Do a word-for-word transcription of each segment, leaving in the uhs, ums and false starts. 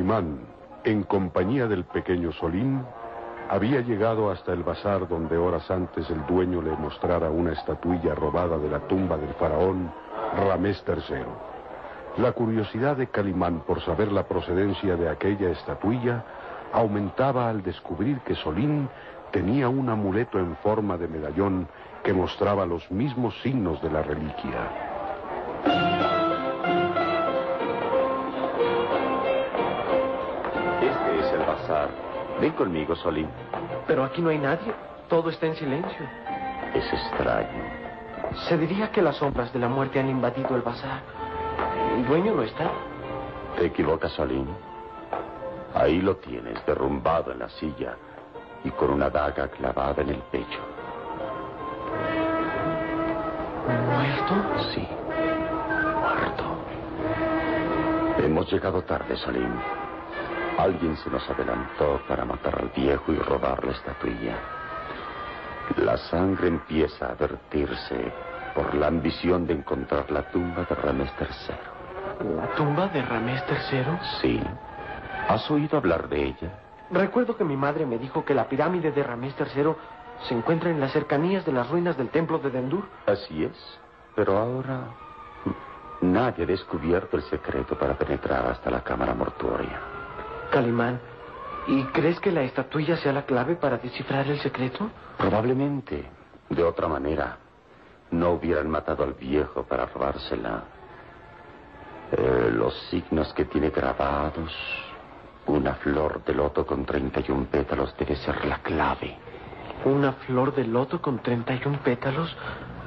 Calimán, en compañía del pequeño Solín, había llegado hasta el bazar donde horas antes el dueño le mostrara una estatuilla robada de la tumba del faraón Ramés tercero. La curiosidad de Calimán por saber la procedencia de aquella estatuilla aumentaba al descubrir que Solín tenía un amuleto en forma de medallón que mostraba los mismos signos de la reliquia. Este es el bazar. Ven conmigo, Solín. Pero aquí no hay nadie. Todo está en silencio. Es extraño. Se diría que las sombras de la muerte han invadido el bazar. El dueño no está. Te equivocas, Solín. Ahí lo tienes, derrumbado en la silla y con una daga clavada en el pecho. ¿Muerto? Sí, muerto. Hemos llegado tarde, Solín. Alguien se nos adelantó para matar al viejo y robar la estatuilla. La sangre empieza a vertirse por la ambición de encontrar la tumba de Ramés tercero. ¿La tumba de Ramés tercero? Sí. ¿Has oído hablar de ella? Recuerdo que mi madre me dijo que la pirámide de Ramés tercero se encuentra en las cercanías de las ruinas del templo de Dendur. Así es. Pero ahora nadie ha descubierto el secreto para penetrar hasta la cámara mortuoria. Calimán, ¿y crees que la estatuilla sea la clave para descifrar el secreto? Probablemente. De otra manera, no hubieran matado al viejo para robársela. Eh, los signos que tiene grabados, una flor de loto con treinta y un pétalos debe ser la clave. ¿Una flor de loto con treinta y un pétalos?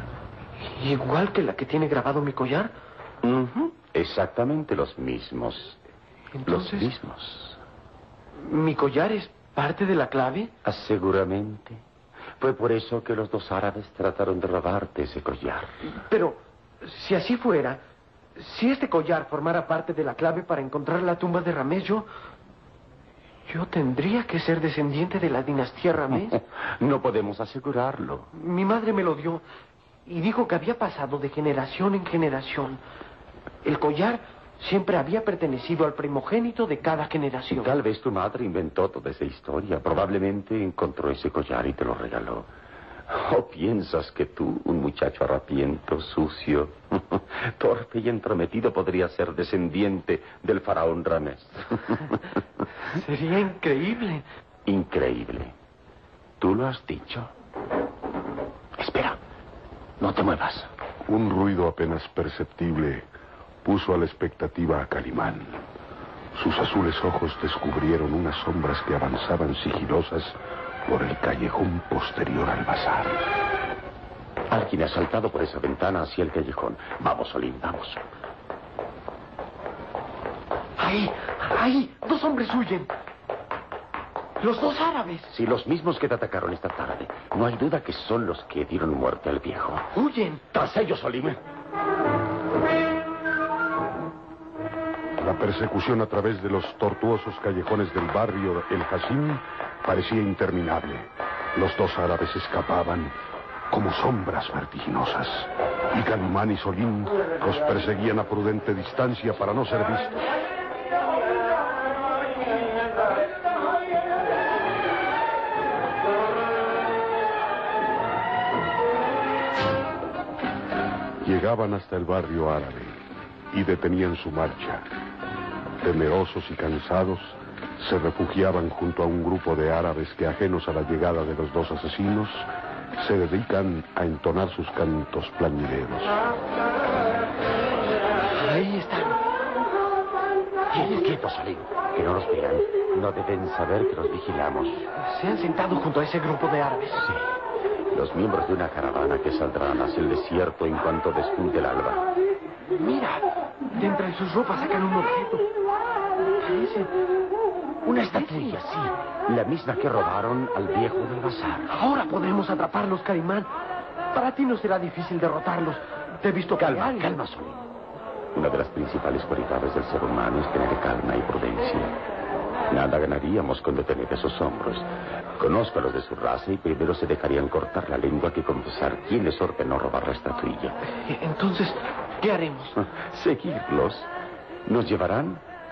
¿Igual que la que tiene grabado mi collar? Uh-huh. Exactamente los mismos. Entonces, los mismos. ¿Mi collar es parte de la clave? Ah, seguramente. Fue por eso que los dos árabes trataron de robarte ese collar. Pero, si así fuera, si este collar formara parte de la clave para encontrar la tumba de Ramés, yo... Yo tendría que ser descendiente de la dinastía Ramés. No podemos asegurarlo. Mi madre me lo dio y dijo que había pasado de generación en generación. El collar siempre había pertenecido al primogénito de cada generación. Tal vez tu madre inventó toda esa historia. Probablemente encontró ese collar y te lo regaló. ¿O piensas que tú, un muchacho harapiento, sucio, torpe y entrometido, podría ser descendiente del faraón Ramés? Sería increíble. Increíble. Tú lo has dicho. Espera. No te muevas. Un ruido apenas perceptible puso a la expectativa a Calimán. Sus azules ojos descubrieron unas sombras que avanzaban sigilosas por el callejón posterior al bazar. Alguien ha saltado por esa ventana hacia el callejón. Vamos, Solín, vamos. ¡Ahí! ¡Ahí! ¡Dos hombres huyen! ¡Los dos árabes! Sí, los mismos que te atacaron esta tarde. No hay duda que son los que dieron muerte al viejo. ¡Huyen! ¡Tras ellos, Solín! La persecución a través de los tortuosos callejones del barrio El Hashim parecía interminable. Los dos árabes escapaban como sombras vertiginosas. Y Calimán y Solín los perseguían a prudente distancia para no ser vistos. Llegaban hasta el barrio árabe y detenían su marcha. Temerosos y cansados, se refugiaban junto a un grupo de árabes que, ajenos a la llegada de los dos asesinos, se dedican a entonar sus cantos plañideros. Ahí están. Tienes quietos, Solín. Que no nos vean. No deben saber que los vigilamos. Se han sentado junto a ese grupo de árabes. Sí. Los miembros de una caravana que saldrán hacia el desierto en cuanto despunte el alba. Mira, de entre sus ropas sacan un objeto. Parece una estatuilla, sí. La misma que robaron al viejo del bazar. Ahora podemos atraparlos, Calimán. Para ti no será difícil derrotarlos. Te he visto Calma, pelear y... calma, Solín. Una de las principales cualidades del ser humano es tener calma y prudencia. Nada ganaríamos con detener esos hombros. Conozco a los de su raza y primero se dejarían cortar la lengua que confesar quién les ordenó robar la estatuilla. Entonces, ¿qué haremos? Seguirlos. Nos llevarán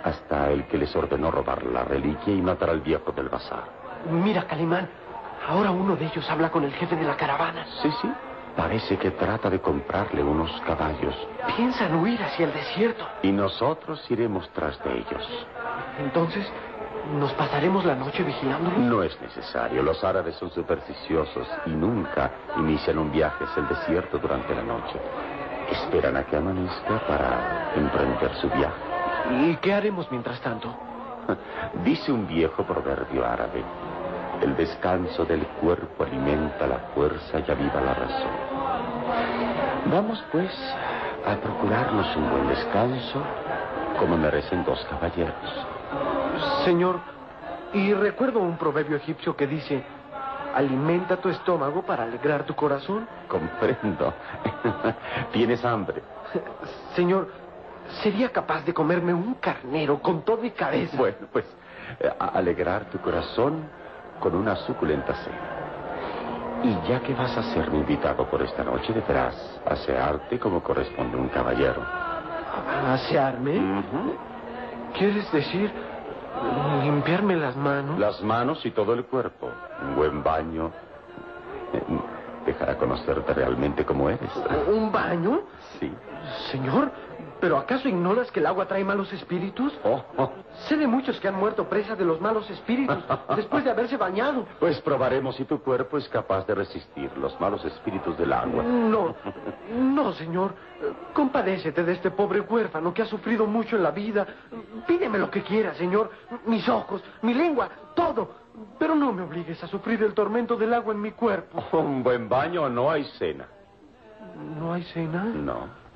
hasta el que les ordenó robar la reliquia y matar al viejo del bazar. Mira, Calimán, ahora uno de ellos habla con el jefe de la caravana. Sí, sí. Parece que trata de comprarle unos caballos. Piensan huir hacia el desierto. Y nosotros iremos tras de ellos. Entonces, ¿nos pasaremos la noche vigilándolos? No es necesario. Los árabes son supersticiosos y nunca inician un viaje hacia el desierto durante la noche. Esperan a que amanezca para emprender su viaje. ¿Y qué haremos mientras tanto? Dice un viejo proverbio árabe: el descanso del cuerpo alimenta la fuerza y aviva la razón. Vamos, pues, a procurarnos un buen descanso, como merecen dos caballeros. Señor, y recuerdo un proverbio egipcio que dice: alimenta tu estómago para alegrar tu corazón. Comprendo. ¿Tienes hambre? Señor, ¿sería capaz de comerme un carnero con todo y cabeza? Bueno, pues, eh, alegrar tu corazón con una suculenta cena. Y ya que vas a ser mi invitado por esta noche, deberás asearte como corresponde a un caballero. ¿Asearme? Uh-huh. ¿Quieres decir limpiarme las manos? Las manos y todo el cuerpo. Un buen baño eh, dejará conocerte realmente como eres. ¿Un baño? Sí. Señor, ¿pero acaso ignoras que el agua trae malos espíritus? Oh, oh. Sé de muchos que han muerto presa de los malos espíritus después de haberse bañado. Pues probaremos si tu cuerpo es capaz de resistir los malos espíritus del agua. No, no, señor. Compadécete de este pobre huérfano que ha sufrido mucho en la vida. Pídeme lo que quieras, señor. Mis ojos, mi lengua, todo. Pero no me obligues a sufrir el tormento del agua en mi cuerpo. Un buen baño, no hay cena. ¿No hay cena? No.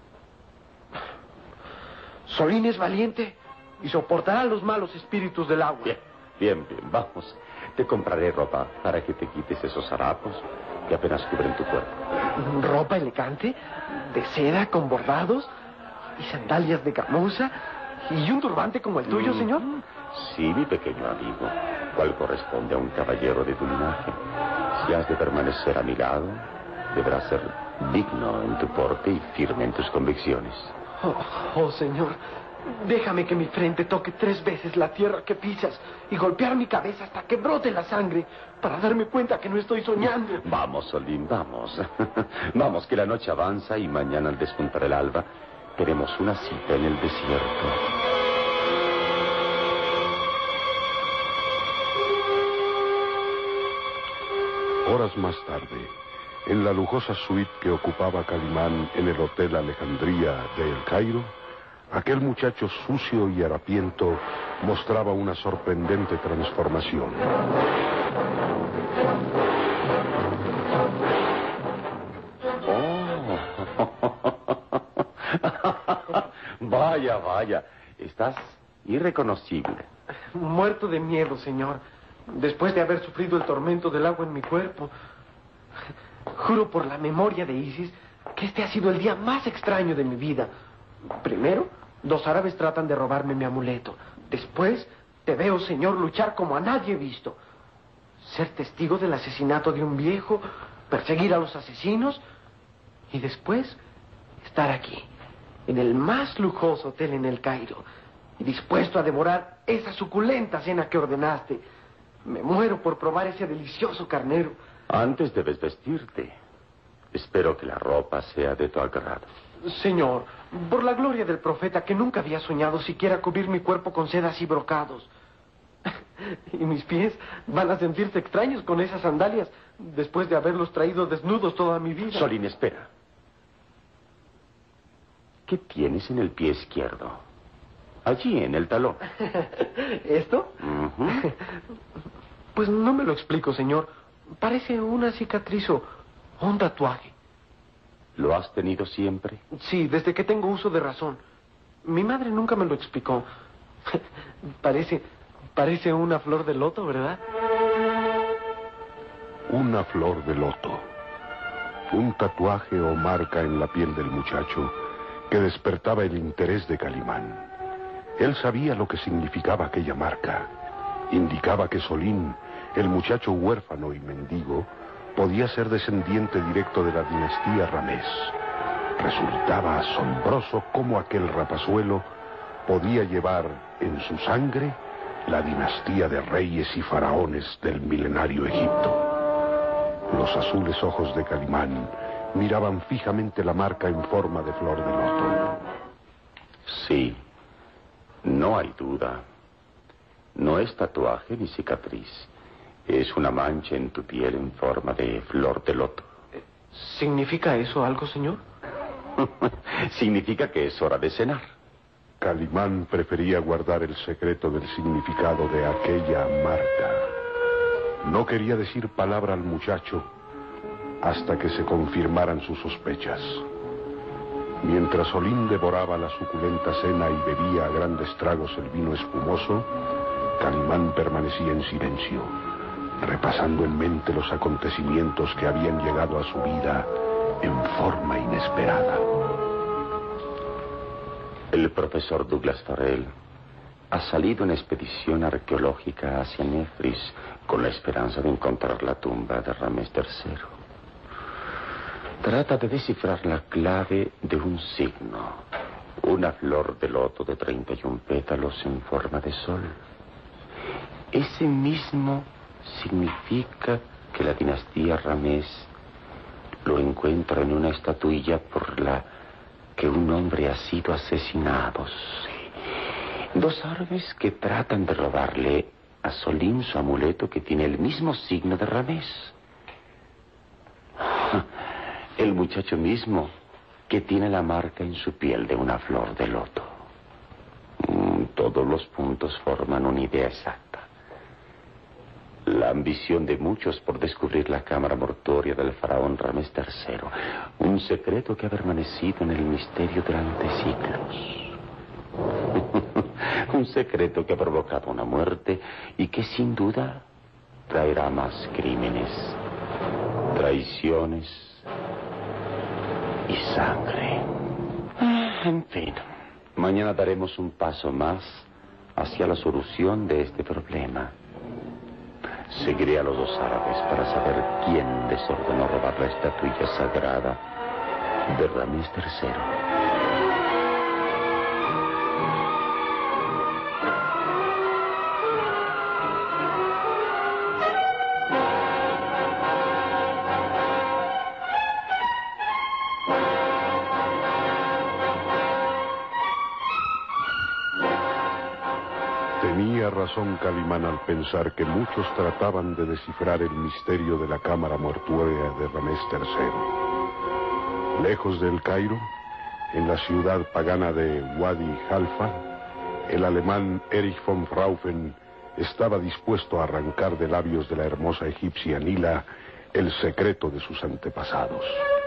Solín es valiente y soportará los malos espíritus del agua. Bien, bien, bien, vamos. Te compraré ropa para que te quites esos harapos que apenas cubren tu cuerpo. ¿Ropa elegante? ¿De seda con bordados? ¿Y sandalias de camuza? ¿Y un turbante como el tuyo, Mm. señor? Sí, mi pequeño amigo, cual corresponde a un caballero de tu linaje. Si has de permanecer a mi lado, deberás ser digno en tu porte y firme en tus convicciones. Oh, oh, señor, déjame que mi frente toque tres veces la tierra que pisas y golpear mi cabeza hasta que brote la sangre para darme cuenta que no estoy soñando. Vamos, Solín, vamos. Vamos, que la noche avanza y mañana al despuntar el alba tenemos una cita en el desierto. Horas más tarde, en la lujosa suite que ocupaba Calimán en el Hotel Alejandría de El Cairo, aquel muchacho sucio y harapiento mostraba una sorprendente transformación. Oh. Vaya, vaya. Estás irreconocible. Muerto de miedo, señor, después de haber sufrido el tormento del agua en mi cuerpo. Juro por la memoria de Isis que este ha sido el día más extraño de mi vida. Primero, dos árabes tratan de robarme mi amuleto. Después, te veo, señor, luchar como a nadie he visto. Ser testigo del asesinato de un viejo, perseguir a los asesinos y después estar aquí, en el más lujoso hotel en El Cairo, y dispuesto a devorar esa suculenta cena que ordenaste. Me muero por probar ese delicioso carnero. Antes debes vestirte. Espero que la ropa sea de tu agrado. Señor, por la gloria del profeta, que nunca había soñado siquiera cubrir mi cuerpo con sedas y brocados. Y mis pies van a sentirse extraños con esas sandalias después de haberlos traído desnudos toda mi vida. Solín, espera. ¿Qué tienes en el pie izquierdo? Allí, en el talón. ¿Esto? Uh-huh. Pues no me lo explico, señor. Parece una cicatriz o un tatuaje. ¿Lo has tenido siempre? Sí, desde que tengo uso de razón. Mi madre nunca me lo explicó. Parece, parece una flor de loto, ¿verdad? Una flor de loto. Un tatuaje o marca en la piel del muchacho que despertaba el interés de Calimán. Él sabía lo que significaba aquella marca. Indicaba que Solín, el muchacho huérfano y mendigo, podía ser descendiente directo de la dinastía Ramés. Resultaba asombroso cómo aquel rapazuelo podía llevar en su sangre la dinastía de reyes y faraones del milenario Egipto. Los azules ojos de Calimán miraban fijamente la marca en forma de flor de loto. Sí, no hay duda. No es tatuaje ni cicatriz. Es una mancha en tu piel en forma de flor de loto. ¿Significa eso algo, señor? Significa que es hora de cenar. Calimán prefería guardar el secreto del significado de aquella marca. No quería decir palabra al muchacho hasta que se confirmaran sus sospechas. Mientras Solín devoraba la suculenta cena y bebía a grandes tragos el vino espumoso, Calimán permanecía en silencio, repasando en mente los acontecimientos que habían llegado a su vida en forma inesperada. El profesor Douglas Farrell ha salido en expedición arqueológica hacia Nefris con la esperanza de encontrar la tumba de Ramés tercero. Trata de descifrar la clave de un signo, una flor de loto de treinta y un pétalos en forma de sol. Ese mismo significa que la dinastía Ramés lo encuentra en una estatuilla por la que un hombre ha sido asesinado. Dos árabes que tratan de robarle a Solín su amuleto que tiene el mismo signo de Ramés. El muchacho mismo que tiene la marca en su piel de una flor de loto. Todos los puntos forman una idea exacta. La ambición de muchos por descubrir la cámara mortuoria del faraón Ramés tercero. Un secreto que ha permanecido en el misterio durante siglos. Un secreto que ha provocado una muerte y que sin duda traerá más crímenes, traiciones y sangre. En fin, mañana daremos un paso más hacia la solución de este problema. Seguiré a los dos árabes para saber quién desordenó robar la estatuilla sagrada de Ramés tercero. Tenía razón Calimán al pensar que muchos trataban de descifrar el misterio de la cámara mortuoria de Ramés tercero. Lejos del Cairo, en la ciudad pagana de Wadi Halfa, el alemán Erich von Fraufen estaba dispuesto a arrancar de labios de la hermosa egipcia Nila el secreto de sus antepasados.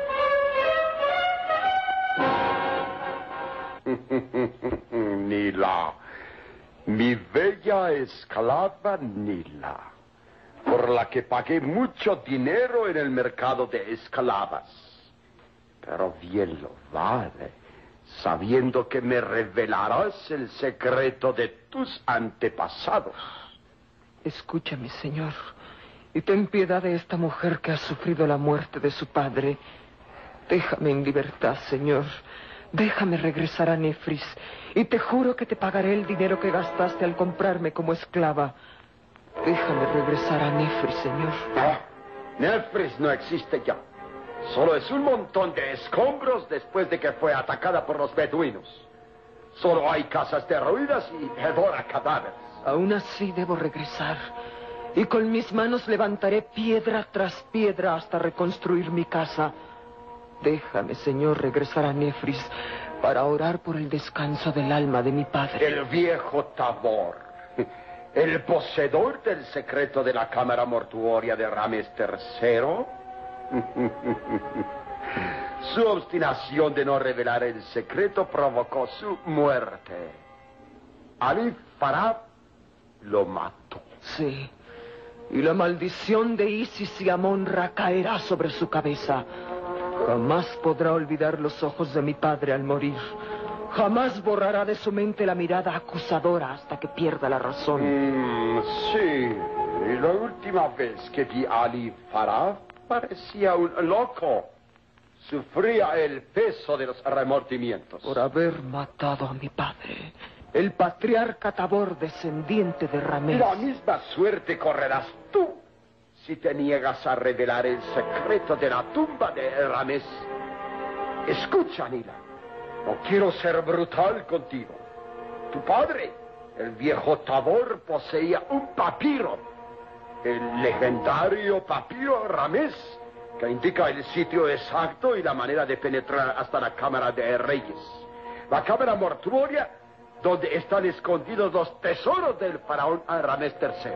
Nila, mi bella esclava Nila, por la que pagué mucho dinero en el mercado de esclavas. Pero bien lo vale, sabiendo que me revelarás el secreto de tus antepasados. Escúchame, señor, y ten piedad de esta mujer que ha sufrido la muerte de su padre. Déjame en libertad, señor. Déjame regresar a Nefris, y te juro que te pagaré el dinero que gastaste al comprarme como esclava. Déjame regresar a Nefris, señor. No, Nefris no existe ya. Solo es un montón de escombros después de que fue atacada por los beduinos. Solo hay casas derruidas y devora cadáveres. Aún así debo regresar, y con mis manos levantaré piedra tras piedra hasta reconstruir mi casa. Déjame, señor, regresar a Nefris para orar por el descanso del alma de mi padre. El viejo Tabor, el poseedor del secreto de la cámara mortuoria de Ramés tercero. Su obstinación de no revelar el secreto provocó su muerte. Ali Farab lo mató. Sí, y la maldición de Isis y Amon-Ra caerá sobre su cabeza. Jamás podrá olvidar los ojos de mi padre al morir. Jamás borrará de su mente la mirada acusadora hasta que pierda la razón. Mm, sí, y la última vez que vi a Ali Farab parecía un loco. Sufría el peso de los remordimientos. Por haber matado a mi padre. El patriarca Tabor, descendiente de Ramés. La misma suerte correrás tú si te niegas a revelar el secreto de la tumba de Ramés. Escucha, Nila. No quiero ser brutal contigo. Tu padre, el viejo Tabor, poseía un papiro. El legendario papiro Ramés, que indica el sitio exacto y la manera de penetrar hasta la cámara de reyes. La cámara mortuoria donde están escondidos los tesoros del faraón Ramés tercero.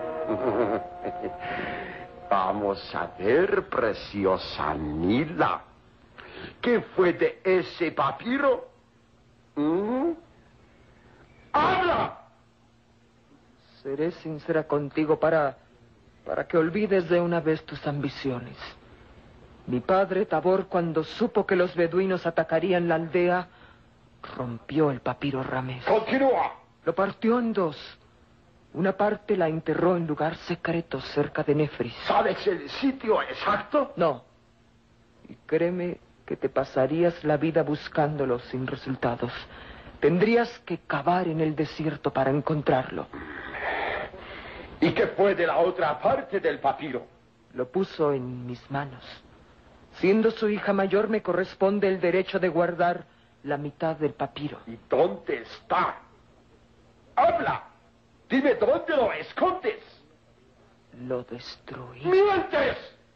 Vamos a ver, preciosa Nila. ¿Qué fue de ese papiro? ¿Mm? ¡Habla! Seré sincera contigo para, para que olvides de una vez tus ambiciones. Mi padre Tabor, cuando supo que los beduinos atacarían la aldea, rompió el papiro Ramés. ¡Continúa! Lo partió en dos. Una parte la enterró en lugar secreto cerca de Nefris. ¿Sabes el sitio exacto? No. Y créeme que te pasarías la vida buscándolo sin resultados. Tendrías que cavar en el desierto para encontrarlo. ¿Y qué fue de la otra parte del papiro? Lo puso en mis manos. Siendo su hija mayor, me corresponde el derecho de guardar la mitad del papiro. ¿Y dónde está? ¡Habla! Dime dónde lo escondes. Lo destruí. ¡Mientes!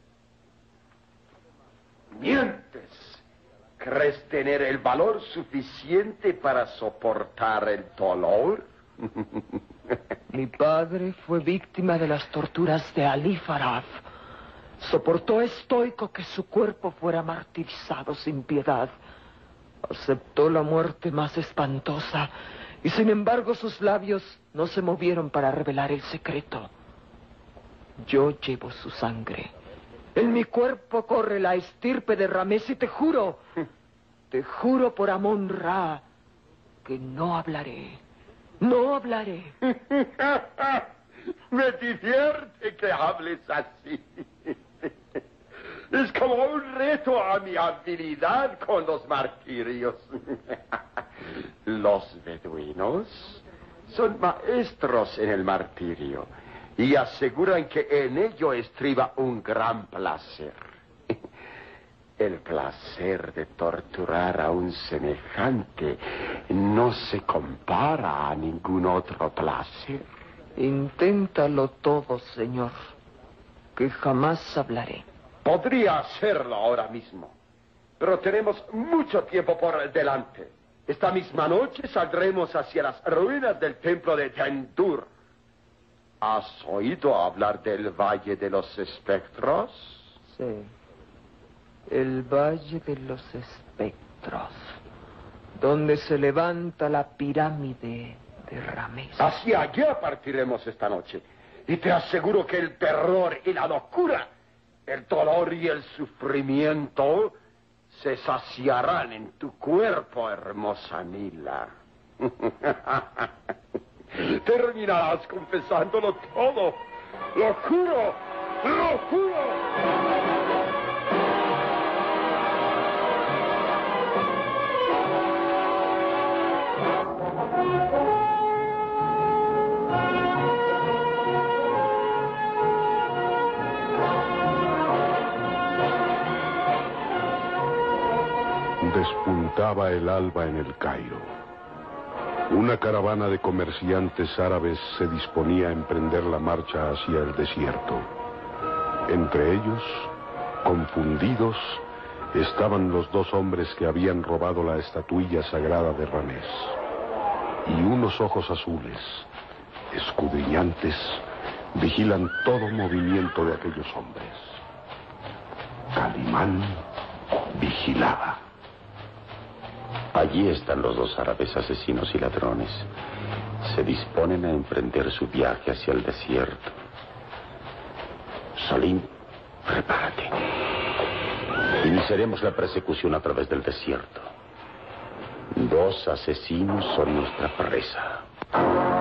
¡Mientes! ¿Crees tener el valor suficiente para soportar el dolor? Mi padre fue víctima de las torturas de Ali Faraj. Soportó estoico que su cuerpo fuera martirizado sin piedad. Aceptó la muerte más espantosa y sin embargo sus labios no se movieron para revelar el secreto. Yo llevo su sangre. En mi cuerpo corre la estirpe de Ramés y te juro, te juro por Amon-Ra que no hablaré, no hablaré. Me divierte que hables así. Es como un reto a mi habilidad con los martirios. Los beduinos son maestros en el martirio y aseguran que en ello estriba un gran placer. El placer de torturar a un semejante no se compara a ningún otro placer. Inténtalo todo, señor, que jamás hablaré. Podría hacerlo ahora mismo, pero tenemos mucho tiempo por delante. Esta misma noche saldremos hacia las ruinas del templo de Tendur. ¿Has oído hablar del Valle de los Espectros? Sí. El Valle de los Espectros, donde se levanta la pirámide de Ramés. Hacia allá partiremos esta noche. Y te aseguro que el terror y la locura, el dolor y el sufrimiento se saciarán en tu cuerpo, hermosa Nila. Terminarás confesándolo todo. Lo juro, lo juro. Despuntaba el alba en el Cairo. Una caravana de comerciantes árabes se disponía a emprender la marcha hacia el desierto. Entre ellos, confundidos, estaban los dos hombres que habían robado la estatuilla sagrada de Ramés. Y unos ojos azules, escudriñantes, vigilan todo movimiento de aquellos hombres. Calimán vigilaba. Allí están los dos árabes asesinos y ladrones. Se disponen a emprender su viaje hacia el desierto. Salim, prepárate. Iniciaremos la persecución a través del desierto. Dos asesinos son nuestra presa.